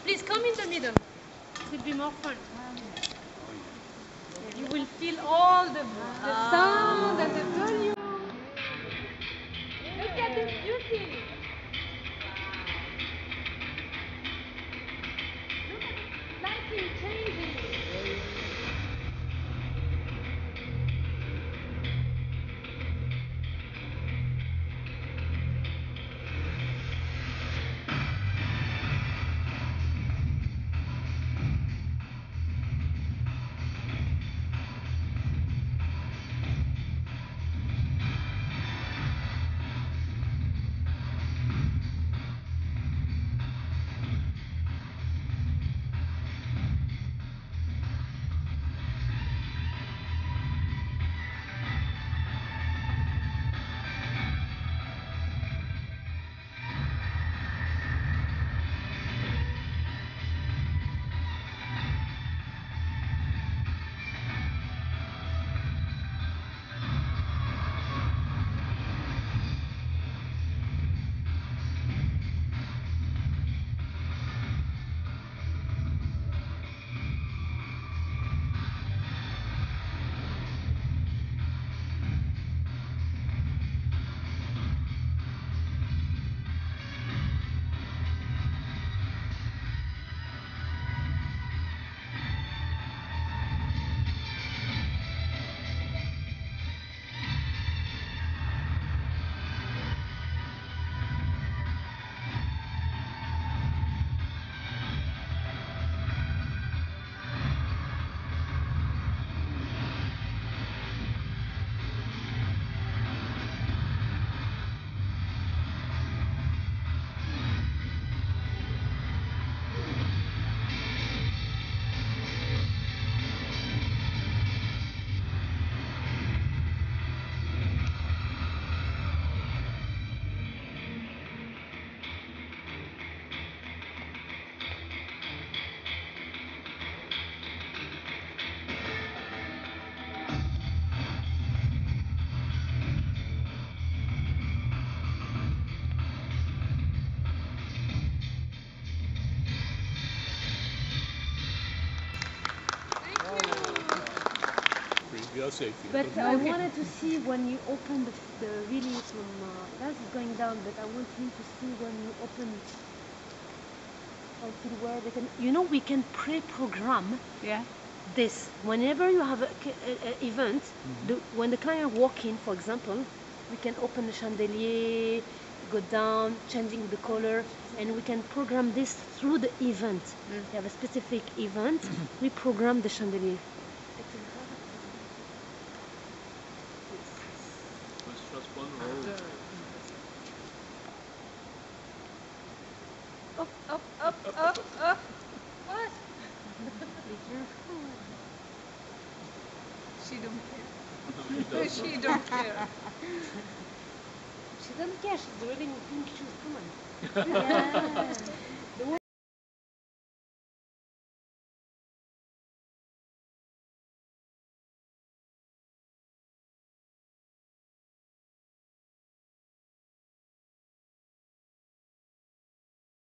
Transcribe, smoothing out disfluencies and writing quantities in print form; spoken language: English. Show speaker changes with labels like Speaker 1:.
Speaker 1: Please come in the middle. It will be more fun. You will feel all the sound and the volume. Look at this beauty. Look at lighting changing.
Speaker 2: But I wanted to see when you open the really from that's going down. But I want you to see when you open until where they can. You know, we can pre-program.
Speaker 3: Yeah.
Speaker 2: This whenever you have a event, when the client walk in, for example, we can open the chandelier, go down, changing the color, and we can program this through the event. We have a specific event, we program the chandelier.
Speaker 1: Up, up, up, up, up. What?
Speaker 3: She don't care. She don't care.
Speaker 2: She doesn't care. She's wearing pink shoes. Come on. Yeah.